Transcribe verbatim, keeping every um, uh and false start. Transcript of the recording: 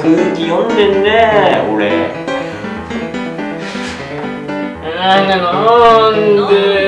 空気読んでんね俺。 なんで